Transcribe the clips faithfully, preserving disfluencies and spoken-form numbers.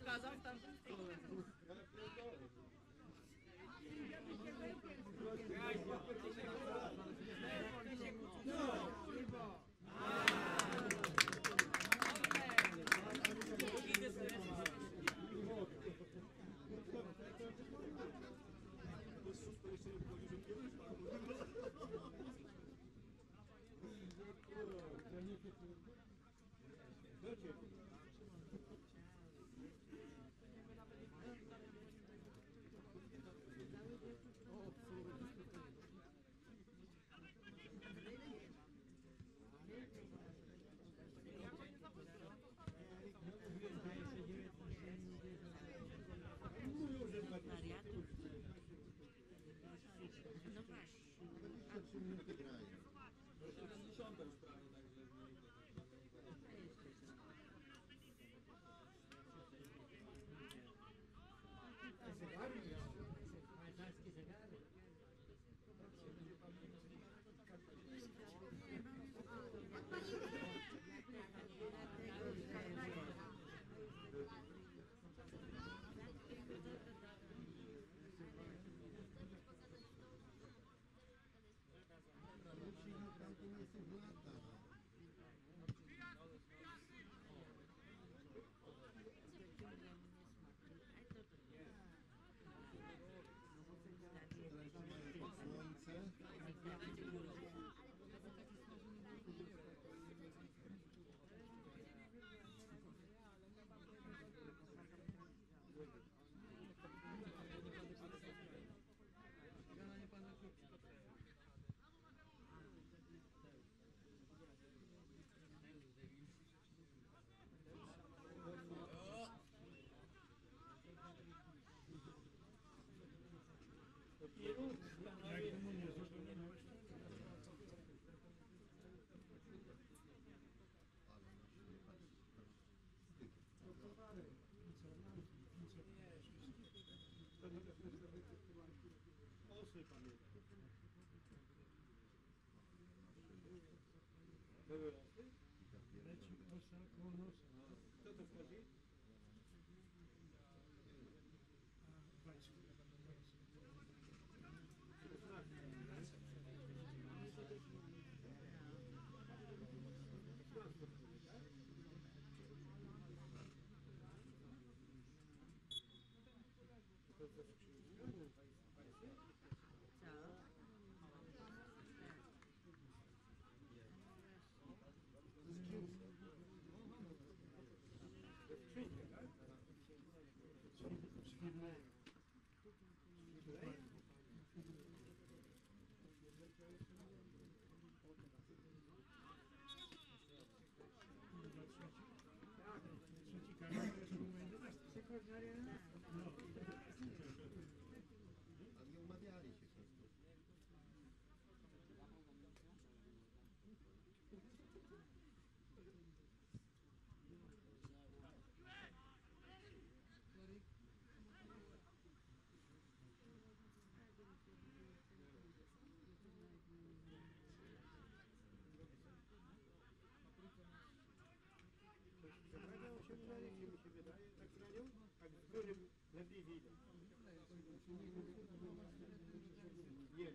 pokazał w tamtą stronę. Kto to wchodzi? Ale umawiali się często. Zabraniał się na rynku, mi się wydaje, tak branią? Tak z góry lepiej widać. Nie.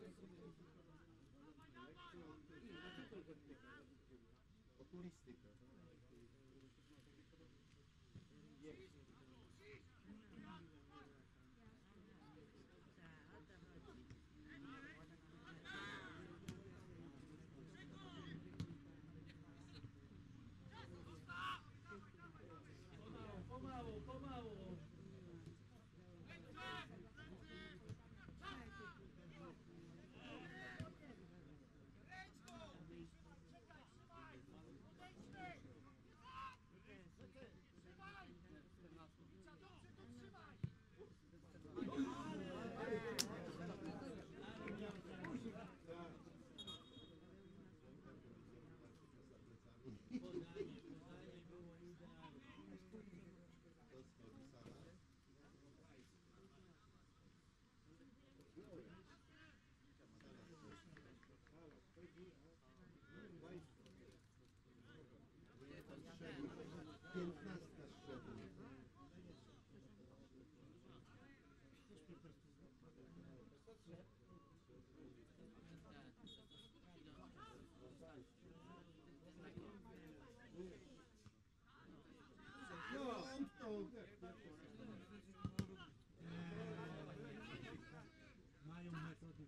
Okulistyka. Jest. Pomału, pomału. Mają metody.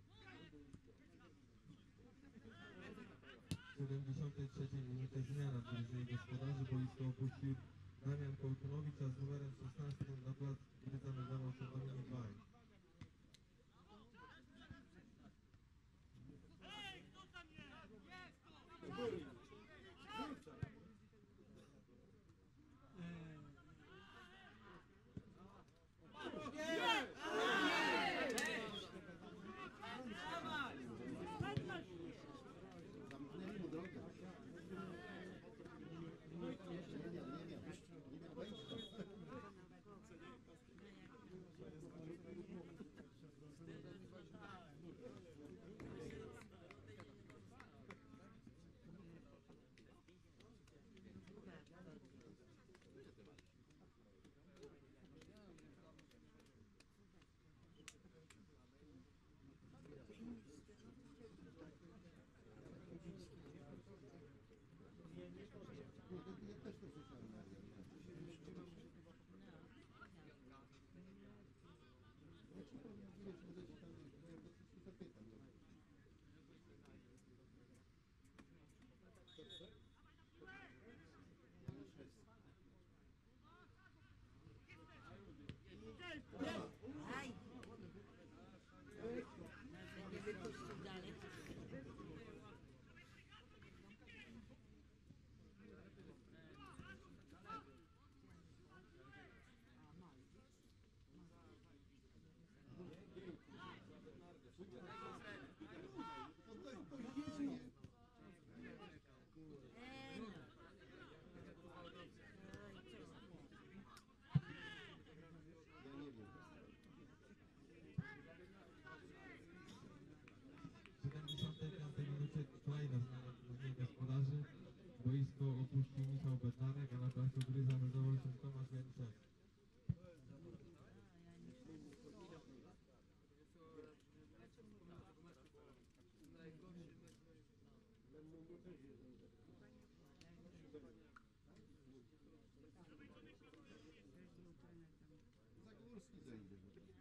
W siedemdziesiątej trzeciej minucie zmiana w drużynie gospodarzy. Boisko opuścił Damian Kołtunowicz, a z numerem szesnastym na plac gry zameldował się Dominik Baj. Zamknęli mu drogę. Nie miał, nie miał. Nie miał wejścia. Ja też to słyszałem. Ja ci powiem, że wiesz, że tam ja po prostu zapytam. Aj! Nie wypuścił dalej. Ej, no. Ja nie wiem. W siedemdziesiątej piątej minucie kolejna zmiana w drużynie gospodarzy. Boisko opuścił Michał Bednarek, a na placu gry zameldował się Tomasz Jańczek. Zagórski zejdzie.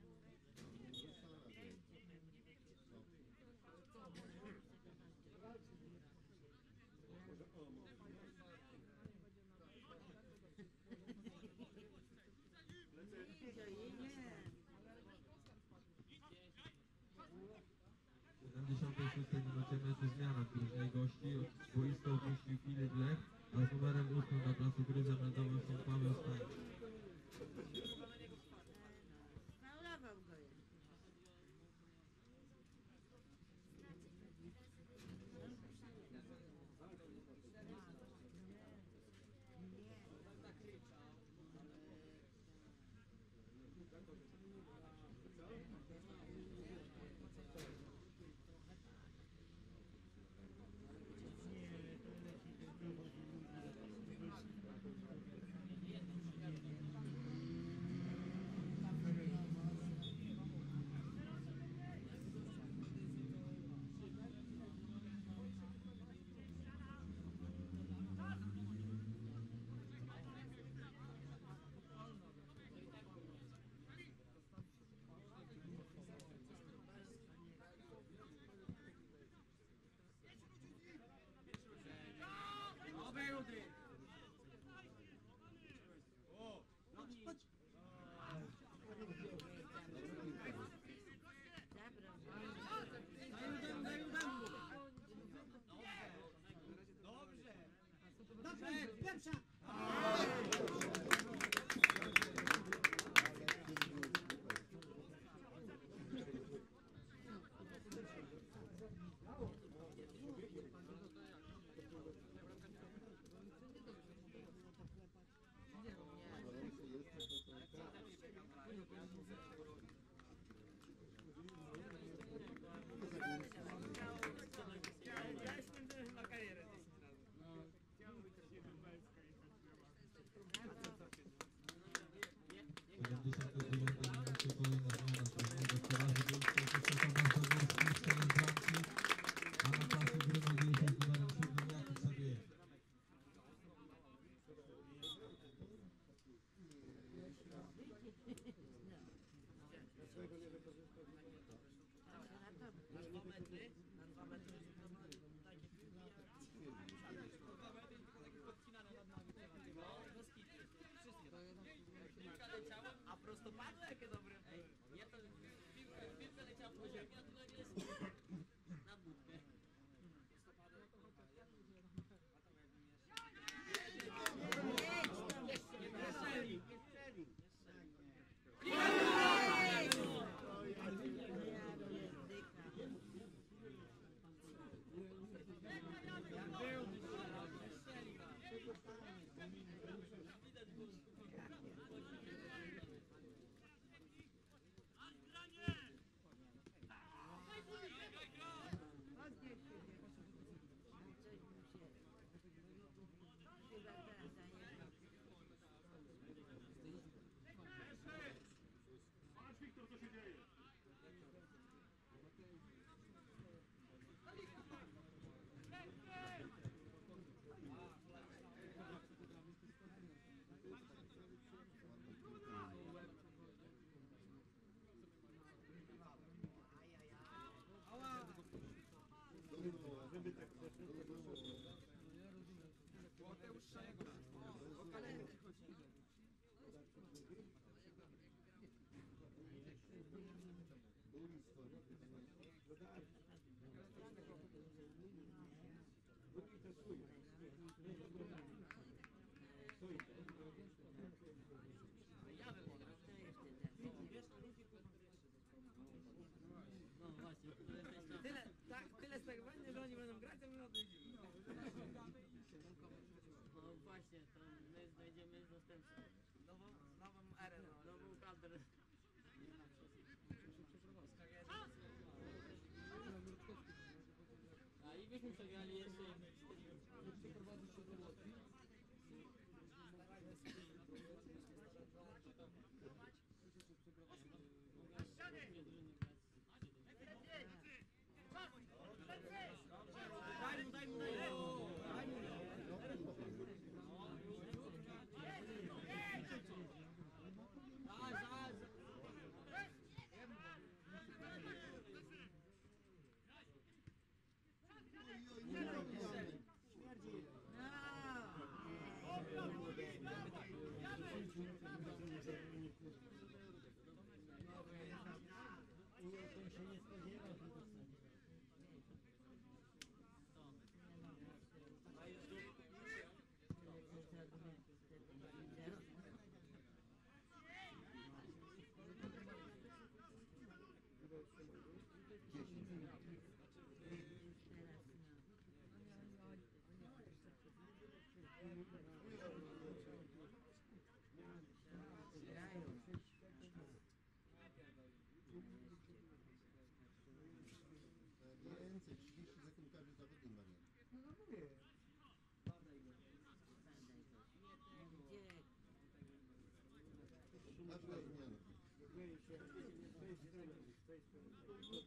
Idzie, idzie. W siedemdziesiątej szóstej minucie meczu zmiana w drużynie gości. Boisko opuścił Filip Lech, a z numerem ósmym na placu gry zameldował się Paweł Stań. Faulował go jest. siedemdziesiątej dziewiątej minucie kolejna zmiana w drużynie gospodarzy. Boisko opuszcza Tomasz Zagórski, strzelec bramki, a na placu gry melduje się z numerem siódmym Jakub Sabiejew. Dlaczego nie wykorzystać? Na dwa metry, na dwa metry to ma takie A prostopadłe jakie dobre. Ja to piłkę, piłkę leciała po ziemi, a tu nagle jest na budkę. Nie strzeli. Żeby tak No właśnie, tyle, tak, tyle z tego będzie, że oni będą grać, a my odejdziemy. No właśnie, to my znajdziemy zastępcę. Nową, nową erę, no, nową kadrę. A i byśmy przegrali jeszcze. Przeprowadzić się do Łotwy. Daj mu, daj mu, daj mu. Więcej, trzydzieści sekund każdy zawodnik, Marian. No mówię. Każda zmiana. Zmieni się z tej strony, z tej strony.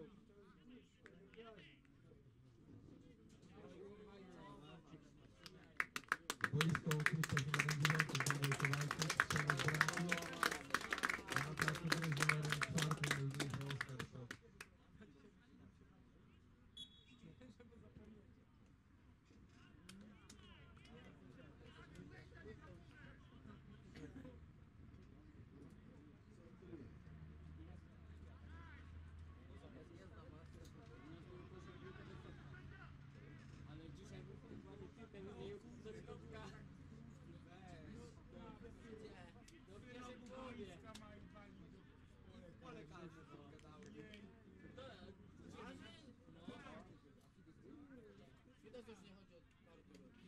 Boisko opuszcza numerem dziewiątym Daniel Kowalczyk, strzela z bramki. A na placu gry z numerem czwartym Eugeniusz Oskar Szop. Ale dzisiaj był piłkę wymienił ze środka. Do pierwszej połowie. Pole karne gadały. To, no. Widać, że już nie chodzi o parę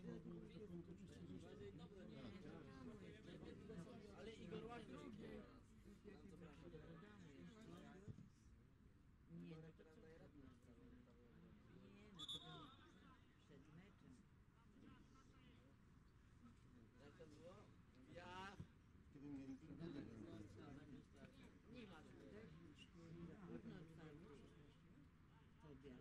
Dobre, nie. Ale Igor ładnie dziękuję. Nie, no to co? Nie, no to było przed meczem. Jak to było? Ja... Kiedy mieli trudne Nie ma tutaj. Trudno otwarty. Obiad.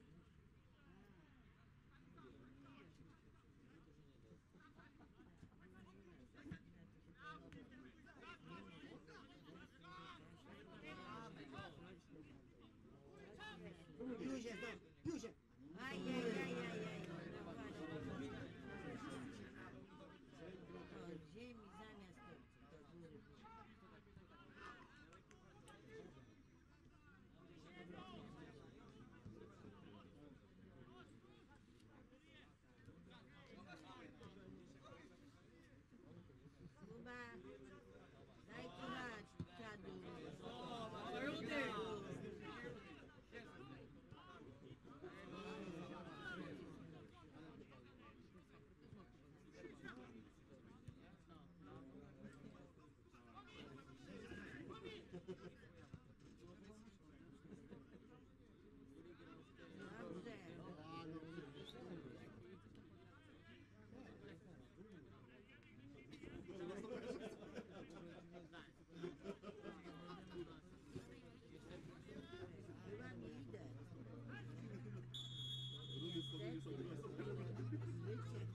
Dobrze. Chyba nie idę. Życie.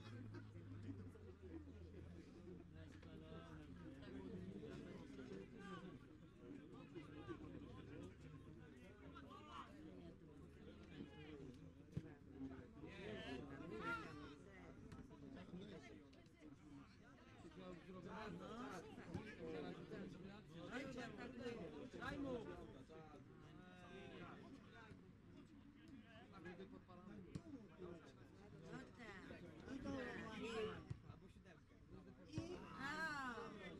Daj mu! No tak. I to ładnie. A.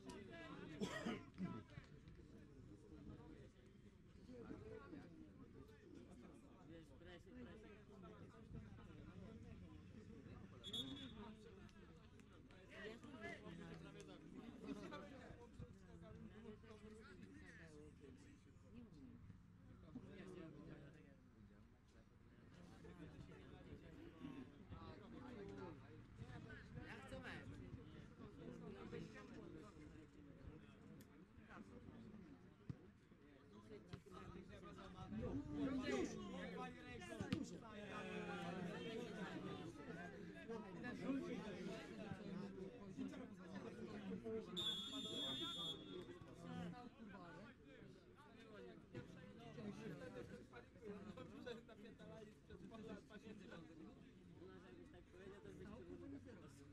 Wiesz, presy, presy. Jak chcę mecz? U nas jakbyś tak powiedział, to byś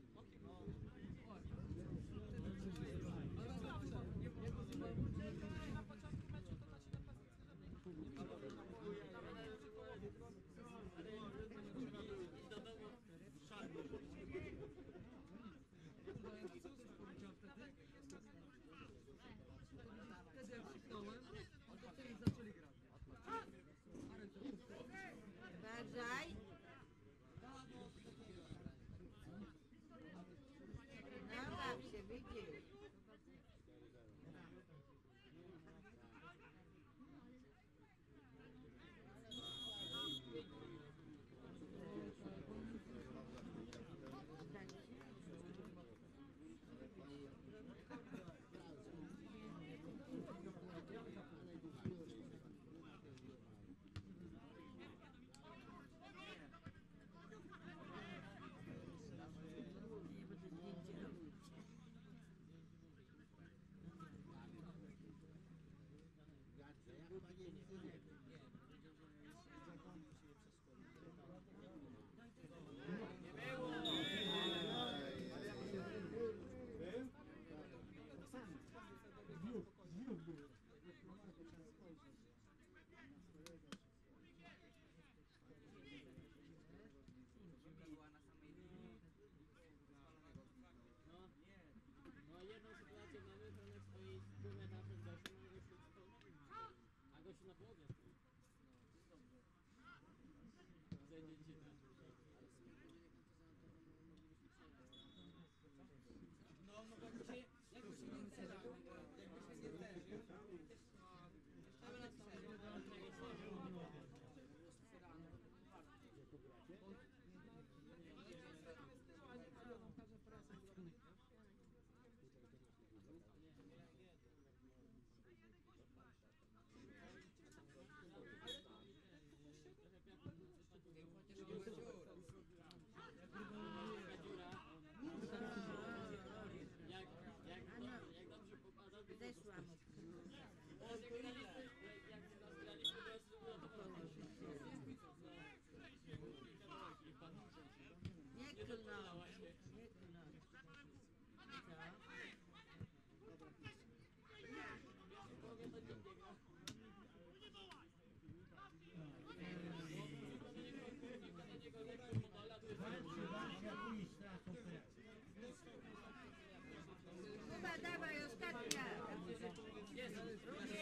idź do domu szarpnął. Wtedy jak krzyknąłem, to wtedy zaczęli grać. Uważaj. No baw się, widzisz. No, no jedną sytuację mamy, Franek stoi pół metra przed gościem, a gościu stoi, a gościu na połowie stoi. Zejdzie dzisiaj też. No, no bo jakby się, jakby się nie zderzył, jakby się nie zderzył, Jak, jak, jak dobrze pokazał, to Zeszła mu. teraz jak graliśmy, jak nas graliśmy, to jest uratowane. Nie klnął. Nie klnął. Powie to nikt nie gra. Chyba dawaj ostatnia. Jest,